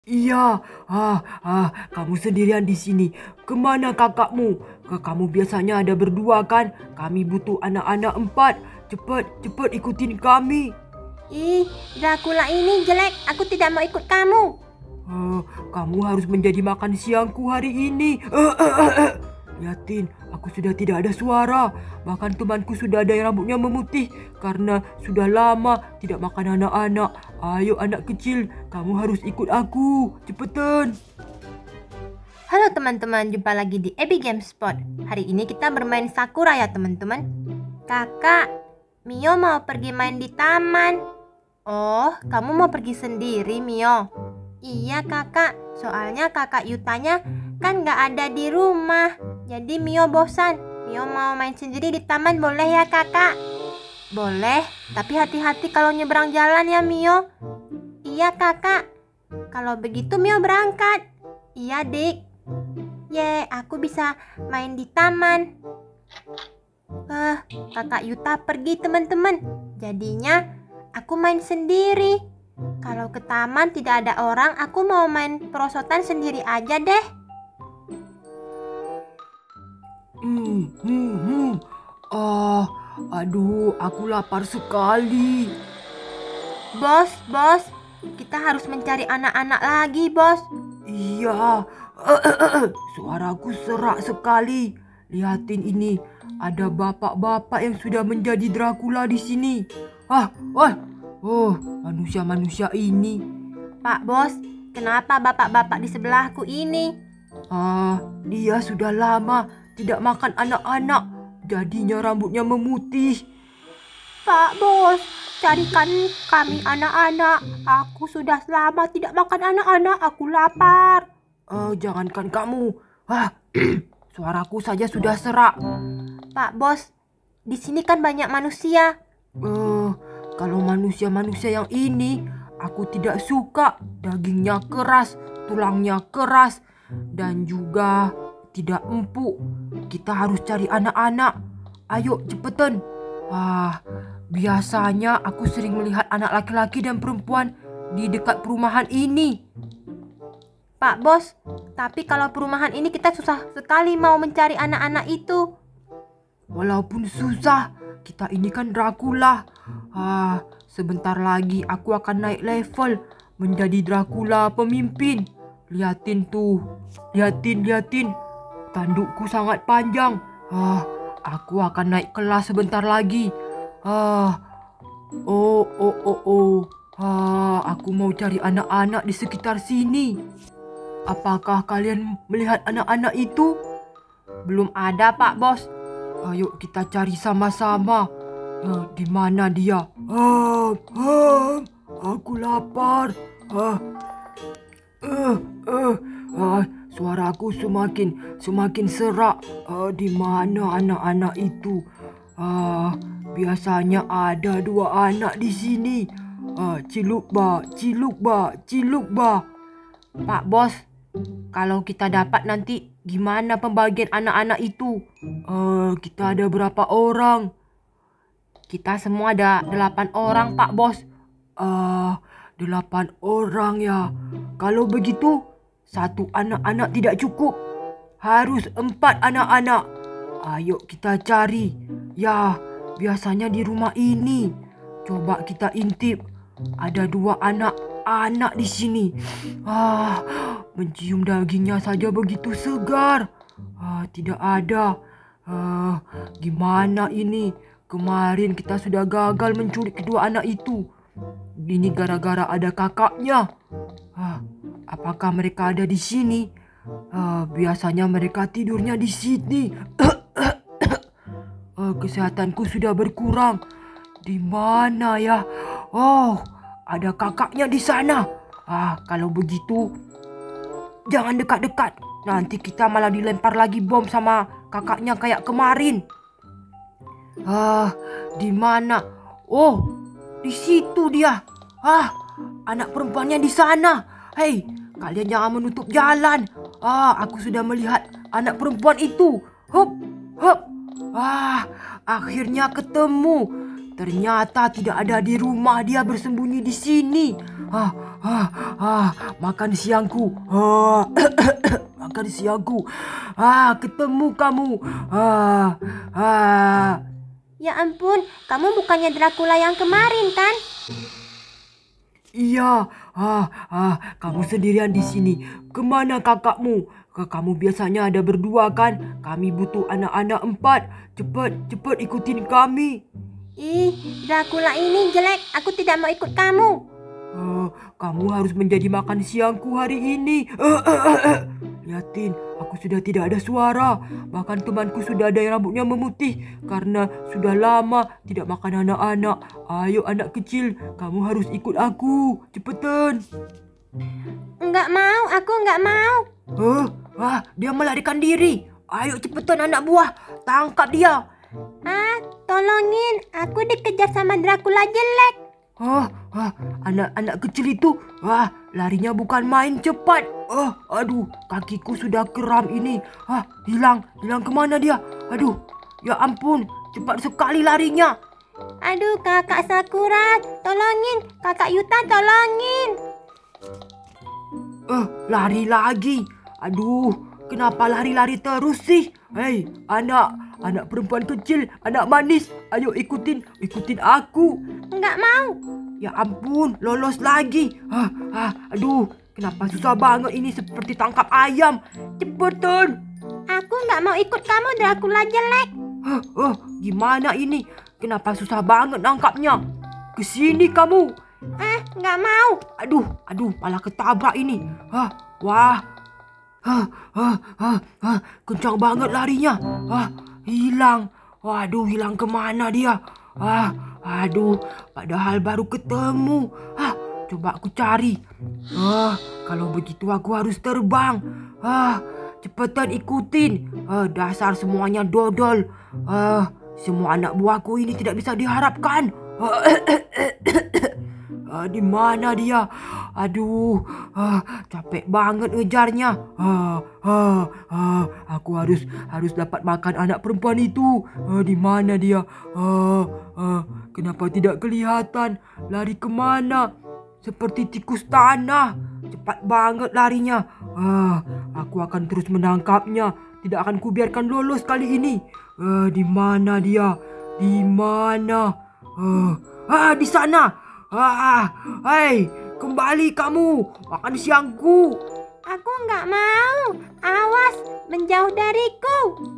Iya, kamu sendirian di sini. Kemana kakakmu? Kamu biasanya ada berdua kan? Kami butuh anak-anak 4. Cepat, cepat ikutin kami. Ih, Dracula ini jelek. Aku tidak mau ikut kamu. Kamu harus menjadi makan siangku hari ini. Liatin, aku sudah tidak ada suara. Bahkan temanku sudah ada yang rambutnya memutih karena sudah lama tidak makan anak-anak. Ayo anak kecil, kamu harus ikut aku. Cepetan. Halo teman-teman, jumpa lagi di Abby Game Spot. Hari ini kita bermain Sakura ya teman-teman. Kakak, Mio mau pergi main di taman. Oh, kamu mau pergi sendiri Mio? Iya kakak, soalnya kakak Yutanya kan gak ada di rumah. Jadi Mio bosan. Mio mau main sendiri di taman, boleh ya kakak? Boleh, tapi hati-hati kalau nyebrang jalan ya Mio. Iya kakak. Kalau begitu Mio berangkat. Iya dik. Ye, aku bisa main di taman. Kakak Yuta pergi teman-teman. Jadinya aku main sendiri. Kalau ke taman tidak ada orang, aku mau main perosotan sendiri aja deh. Aduh, aku lapar sekali. Bos, kita harus mencari anak-anak lagi, bos. Iya, suaraku serak sekali. Lihatin ini, ada bapak-bapak yang sudah menjadi Dracula di sini. Manusia-manusia ini. Pak bos, kenapa bapak-bapak di sebelahku ini? Dia sudah lama tidak makan anak-anak, jadinya rambutnya memutih. Pak bos, carikan kami anak-anak. Aku sudah lama tidak makan anak-anak, aku lapar. Jangankan kamu. Suaraku saja sudah serak. Pak bos, di sini kan banyak manusia. Kalau manusia-manusia yang ini, aku tidak suka. Dagingnya keras, tulangnya keras, dan juga tidak empuk. Kita harus cari anak-anak. Ayo cepetan. Biasanya aku sering melihat anak laki-laki dan perempuan di dekat perumahan ini. Pak bos, tapi kalau perumahan ini kita susah sekali mau mencari anak-anak itu. Walaupun susah, kita ini kan Dracula. Sebentar lagi aku akan naik level menjadi Dracula pemimpin. Liatin tuh, liatin. Tandukku sangat panjang. Aku akan naik kelas sebentar lagi. Aku mau cari anak-anak di sekitar sini. Apakah kalian melihat anak-anak itu? Belum ada Pak Bos. Ayo kita cari sama-sama. Di mana dia? Aku lapar. Suaraku semakin serak. Di mana anak-anak itu? Biasanya ada 2 anak di sini. Ciluk ba. Pak Bos, kalau kita dapat nanti gimana pembagian anak-anak itu? Kita ada berapa orang? Kita semua ada 8 orang Pak Bos. 8 orang ya. Kalau begitu 1 anak-anak tidak cukup. Harus 4 anak-anak. Ayo kita cari. Ya, biasanya di rumah ini. Coba kita intip. Ada 2 anak di sini. Mencium dagingnya saja begitu segar. Tidak ada. Gimana ini? Kemarin kita sudah gagal menculik kedua anak itu. Ini gara-gara ada kakaknya. Apakah mereka ada di sini? Biasanya mereka tidurnya di sini. Kesehatanku sudah berkurang. Di mana ya? Ada kakaknya di sana. Kalau begitu, jangan dekat-dekat. Nanti kita malah dilempar lagi bom sama kakaknya kayak kemarin. Di mana? Oh, di situ dia. Anak perempuannya di sana. Hei, kalian jangan menutup jalan. Aku sudah melihat anak perempuan itu. Hop. Akhirnya ketemu. Ternyata tidak ada di rumah, dia bersembunyi di sini. Makan siangku. Makan siangku. Ketemu kamu. Ya ampun, kamu bukannya Dracula yang kemarin kan? Iya. Kamu sendirian di sini. Kemana kakakmu? Kamu biasanya ada berdua kan? Kami butuh anak-anak 4. Cepat ikutin kami. Ih, Dracula ini jelek. Aku tidak mau ikut kamu. Kamu harus menjadi makan siangku hari ini. Liatin, aku sudah tidak ada suara. Bahkan temanku sudah ada yang rambutnya memutih karena sudah lama tidak makan anak-anak. Ayo anak kecil, kamu harus ikut aku. Cepetan. Enggak mau, aku enggak mau. Dia melarikan diri. Ayo cepetan anak buah, tangkap dia. Tolongin, aku dikejar sama Dracula jelek. Anak-anak kecil itu, larinya bukan main cepat. Aduh, kakiku sudah kram ini. Hilang kemana dia? Aduh, ya ampun, cepat sekali larinya. Aduh, kakak Sakura, tolongin. Kakak Yuta, tolongin. Lari lagi. Aduh, kenapa lari-lari terus sih? Hei, anak perempuan kecil, anak manis, ayo ikutin aku. Enggak mau. Ya ampun, lolos lagi. Aduh, kenapa susah banget ini seperti tangkap ayam. Cepetan. Aku enggak mau ikut kamu, Dracula jelek. Gimana ini? Kenapa susah banget nangkapnya? Kesini kamu. Enggak mau. Aduh, malah ketabrak ini. Kencang banget larinya. Hilang. Waduh, hilang kemana dia? Aduh, padahal baru ketemu. Coba aku cari. Kalau begitu aku harus terbang. Cepetan ikutin. Dasar semuanya dodol. Semua anak buahku ini tidak bisa diharapkan. Di mana dia? Aduh, capek banget ngejarnya. Aku harus dapat makan anak perempuan itu. Di mana dia? Kenapa tidak kelihatan? Lari kemana? Seperti tikus tanah. Cepat banget larinya. Aku akan terus menangkapnya. Tidak akan kubiarkan lolos kali ini. Di mana dia? Di mana? Di sana. Hei, kembali kamu. Makan siangku. Aku nggak mau. Awas, menjauh dariku.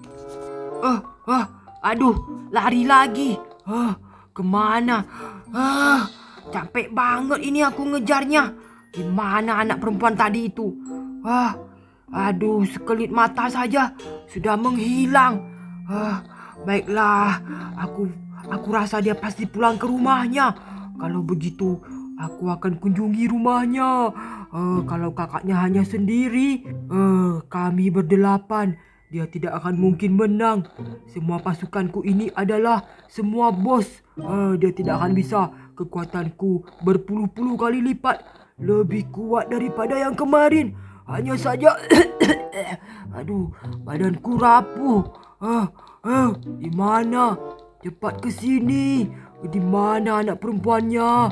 Aduh, lari lagi. Kemana? Capek banget ini aku ngejarnya. Gimana anak perempuan tadi itu? Aduh, sekelip mata saja sudah menghilang. Baiklah, aku rasa dia pasti pulang ke rumahnya. Kalau begitu, aku akan kunjungi rumahnya. Kalau kakaknya hanya sendiri, kami berdelapan. Dia tidak akan mungkin menang. Semua pasukanku ini adalah semua bos. Dia tidak akan bisa. Kekuatanku berpuluh-puluh kali lipat. Lebih kuat daripada yang kemarin. Hanya saja, aduh, badanku rapuh. Di mana? Cepat ke sini. Di mana anak perempuannya?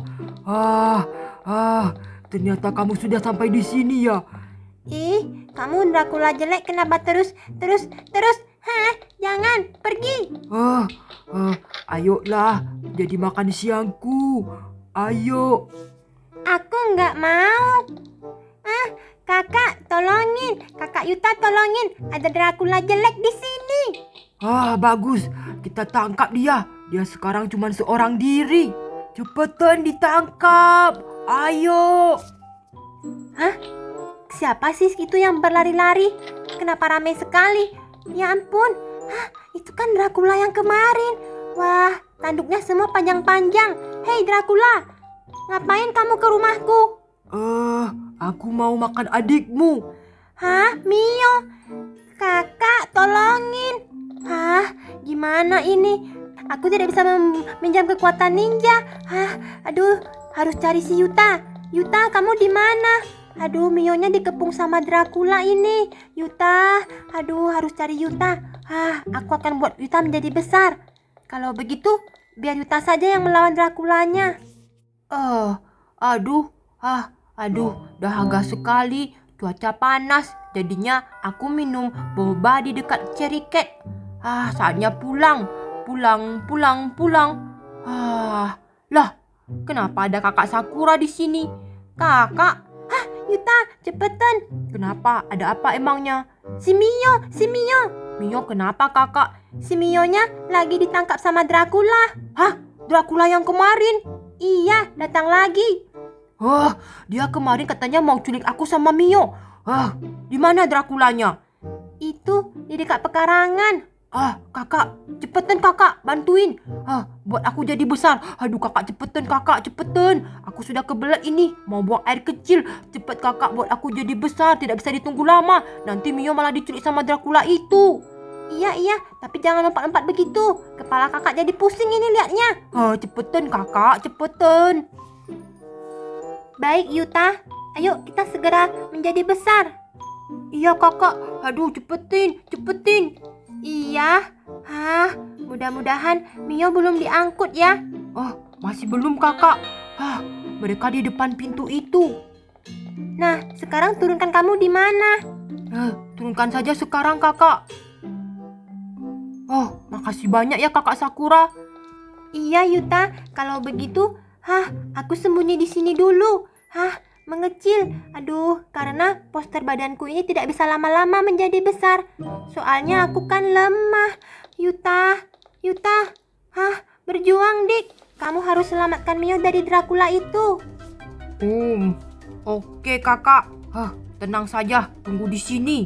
Ternyata kamu sudah sampai di sini ya. Ih, kamu Dracula jelek, kenapa terus? Jangan, pergi. Ayolah, jadi makan siangku. Ayo. Aku nggak mau. Kakak, tolongin. Kakak Yuta, tolongin. Ada Dracula jelek di sini. Bagus. Kita tangkap dia. Dia sekarang cuma seorang diri. Cepetan ditangkap. Ayo. Siapa sih itu yang berlari-lari? Kenapa ramai sekali? Ya ampun. Itu kan Dracula yang kemarin. Wah, tanduknya semua panjang-panjang. Hei Dracula, ngapain kamu ke rumahku? Aku mau makan adikmu. Mio? Kakak, tolongin. Gimana ini? Aku tidak bisa meminjam kekuatan ninja. Aduh, harus cari si Yuta. Yuta, kamu di mana? Aduh, Mionya dikepung sama Dracula ini. Yuta, aduh, harus cari Yuta. Aku akan buat Yuta menjadi besar. Kalau begitu, biar Yuta saja yang melawan Draculanya. Aduh, dahaga sekali. Cuaca panas. Jadinya aku minum boba di dekat Cherry Cake. Saatnya pulang. Pulang. Lah, kenapa ada kakak Sakura di sini? Kakak? Yuta, cepetan. Kenapa? Ada apa emangnya? Si Mio. Mio kenapa kakak? Si Mio-nya lagi ditangkap sama Dracula. Dracula yang kemarin? Iya, datang lagi. Dia kemarin katanya mau culik aku sama Mio. Di mana Draculanya? Itu di dekat pekarangan. Kakak, cepetan kakak, bantuin. Buat aku jadi besar. Aduh kakak, cepetan. Aku sudah kebelet ini, mau buang air kecil. Cepet kakak, buat aku jadi besar. Tidak bisa ditunggu lama. Nanti Mio malah diculik sama Dracula itu. Iya, tapi jangan lompat-lompat begitu. Kepala kakak jadi pusing ini liatnya. Cepetan kakak, cepetan. Baik Yuta, ayo kita segera menjadi besar. Iya kakak, aduh cepetin. Iya, mudah-mudahan Mio belum diangkut ya. Masih belum kakak. Mereka di depan pintu itu. Nah, sekarang turunkan kamu di mana? Turunkan saja sekarang kakak. Makasih banyak ya kakak Sakura. Iya Yuta, kalau begitu aku sembunyi di sini dulu. Mengecil. Aduh, karena poster badanku ini tidak bisa lama-lama menjadi besar. Soalnya aku kan lemah. Yuta. Berjuang dik. Kamu harus selamatkan Mio dari Dracula itu. Oke kakak. Tenang saja, tunggu di sini.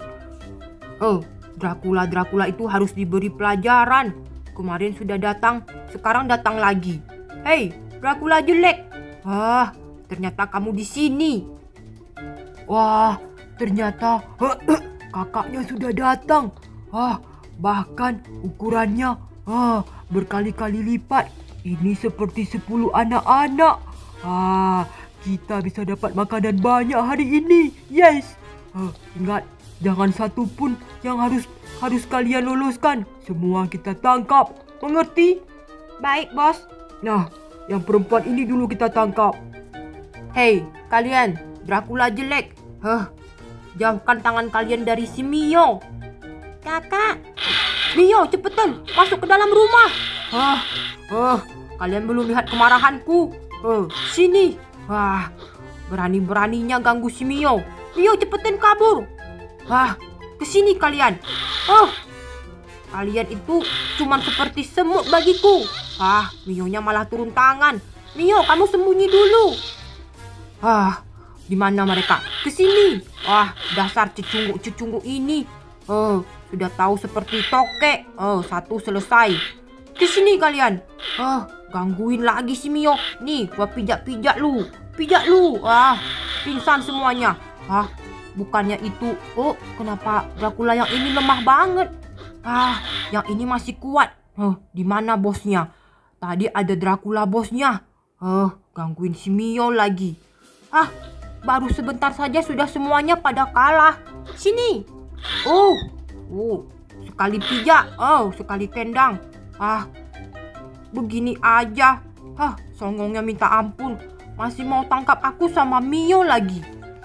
Dracula itu harus diberi pelajaran. Kemarin sudah datang, sekarang datang lagi. Hei, Dracula jelek. Ternyata kamu di sini. Wah, ternyata kakaknya sudah datang. Bahkan ukurannya berkali-kali lipat. Ini seperti 10 anak-anak. Kita bisa dapat makanan banyak hari ini. Yes. Ingat, jangan satu pun yang harus kalian loloskan. Semua kita tangkap. Mengerti? Baik, bos. Nah, yang perempuan ini dulu kita tangkap. Hei, kalian, Dracula jelek. Jauhkan tangan kalian dari si Mio. Kakak. Mio, cepetan masuk ke dalam rumah. Kalian belum lihat kemarahanku. Sini. Berani-beraninya ganggu si Mio. Mio, cepetan kabur. Kesini kalian. Kalian itu cuman seperti semut bagiku. Mio-nya malah turun tangan. Mio, kamu sembunyi dulu. Di mana mereka? Kesini. Dasar cecunguk ini. Sudah tahu seperti tokek. Satu selesai. Kesini kalian. Gangguin lagi si Mio. Nih, gua pijak lu. Pingsan semuanya. Bukannya itu. Kenapa Dracula yang ini lemah banget? Yang ini masih kuat. Di mana bosnya? Tadi ada Dracula bosnya. Gangguin si Mio lagi. Baru sebentar saja sudah semuanya pada kalah. Sini. Sekali pijak. Sekali tendang. Begini aja. Songongnya minta ampun. Masih mau tangkap aku sama Mio lagi.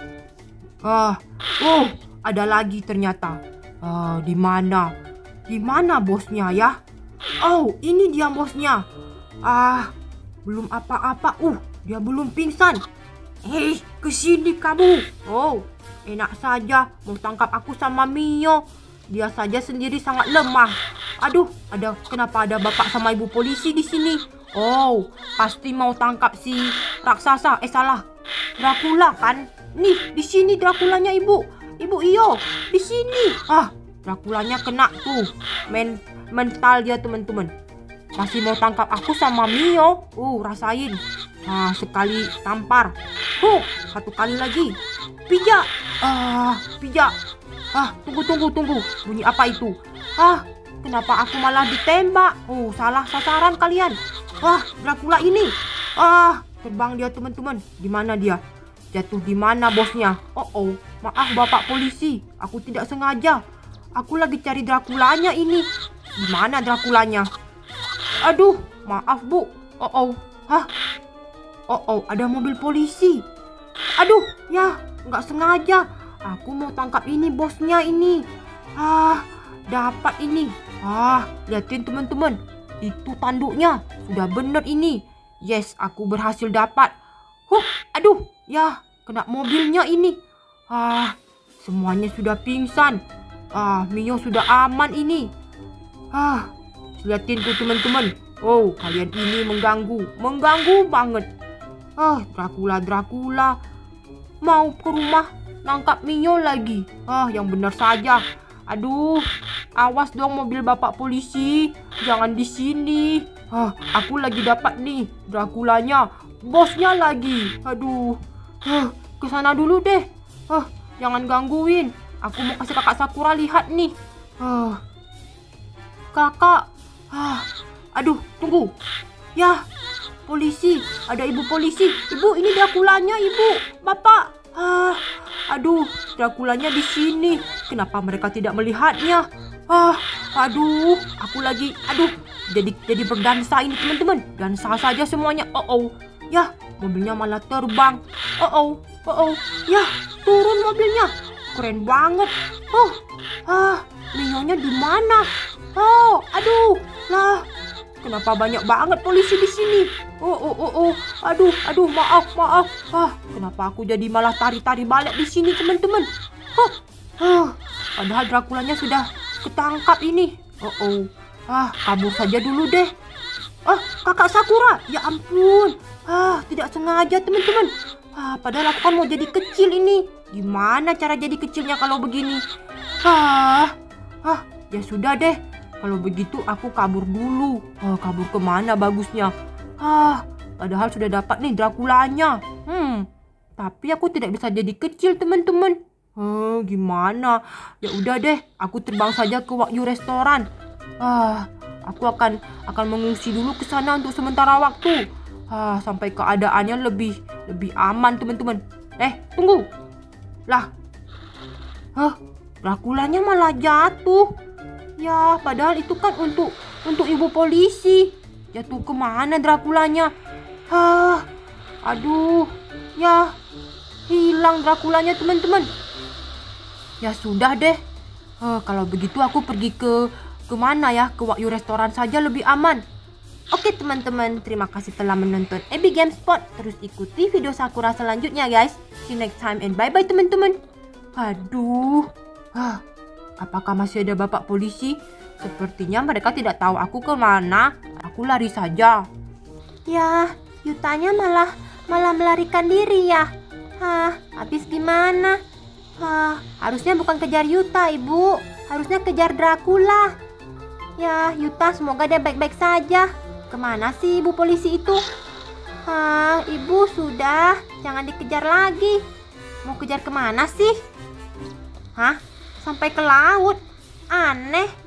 Ada lagi ternyata. Di mana bosnya ya? Ini dia bosnya. Belum apa-apa. Dia belum pingsan. Hei, kesini kamu. Enak saja mau tangkap aku sama Mio. Dia saja sendiri sangat lemah. Aduh, kenapa ada bapak sama ibu polisi di sini? Pasti mau tangkap si raksasa. Salah. Dracula kan? Nih, di sini Draculanya ibu. Ibu Iyo, di sini. Draculanya kena tuh. Mental dia teman-teman. Masih mau tangkap aku sama Mio. Rasain. Sekali tampar. Satu kali lagi. Pijak. Tunggu. Bunyi apa itu? Kenapa aku malah ditembak? Salah sasaran kalian. Dracula ini. Terbang dia teman-teman. Di mana dia? Jatuh di mana bosnya? Maaf bapak polisi. Aku tidak sengaja. Aku lagi cari Draculanya ini. Di mana Draculanya? Aduh, maaf bu. Ada mobil polisi. Aduh, ya, nggak sengaja. Aku mau tangkap ini bosnya ini. Dapat ini. Liatin teman-teman. Itu tanduknya. Sudah bener ini. Yes, aku berhasil dapat. Aduh, ya, kena mobilnya ini. Semuanya sudah pingsan. Mio sudah aman ini. Liatin tuh teman-teman. Oh, kalian ini mengganggu banget. Dracula. Mau ke rumah nangkap Mio lagi. Yang benar saja. Aduh, awas dong mobil bapak polisi. Jangan di sini. Aku lagi dapat nih Draculanya. Bosnya lagi. Aduh. Ke sana dulu deh. Jangan gangguin. Aku mau kasih kakak Sakura lihat nih. Kakak. Aduh, tunggu. Ya, polisi. Ada ibu polisi. Ibu, ini Draculanya, Ibu. Bapak. Aduh, Draculanya di sini. Kenapa mereka tidak melihatnya? Aduh, aku lagi. Aduh, jadi berdansa ini teman-teman. Dansa saja semuanya. Ya, mobilnya malah terbang. Ya, turun mobilnya. Keren banget. Mio-nya di mana? Aduh, lah. Kenapa banyak banget polisi di sini? Aduh, maaf. Kenapa aku jadi malah tari-tari balet di sini, teman-teman? Padahal Draculanya sudah ketangkap ini. Kabur saja dulu deh. Kakak Sakura, ya ampun. Tidak sengaja, teman-teman. Padahal aku kan mau jadi kecil ini. Gimana cara jadi kecilnya kalau begini? Ya sudah deh. Kalau begitu aku kabur dulu. Kabur kemana bagusnya? Padahal sudah dapat nih Draculanya. Tapi aku tidak bisa jadi kecil, teman-teman. Gimana? Ya udah deh, aku terbang saja ke Wagyu restoran. Aku akan mengungsi dulu ke sana untuk sementara waktu. Sampai keadaannya lebih aman, teman-teman. Tunggu. Lah. Draculanya malah jatuh. Ya, padahal itu kan untuk ibu polisi. Jatuh kemana Draculanya? Aduh. Ya, hilang Draculanya, teman-teman. Ya sudah deh. Kalau begitu aku pergi ke mana ya? Ke Wagyu restoran saja lebih aman. Oke teman-teman, terima kasih telah menonton Ebi Gamespot. Terus ikuti video Sakura selanjutnya guys. See you next time and bye-bye teman-teman. Aduh. Apakah masih ada bapak polisi? Sepertinya mereka tidak tahu aku kemana. Aku lari saja. Ya, Yutanya malah melarikan diri ya. Habis gimana? Harusnya bukan kejar Yuta, Ibu. Harusnya kejar Dracula. Ya, Yuta semoga dia baik-baik saja. Kemana sih ibu polisi itu? Ibu sudah. Jangan dikejar lagi. Mau kejar kemana sih? Sampai ke laut. Aneh.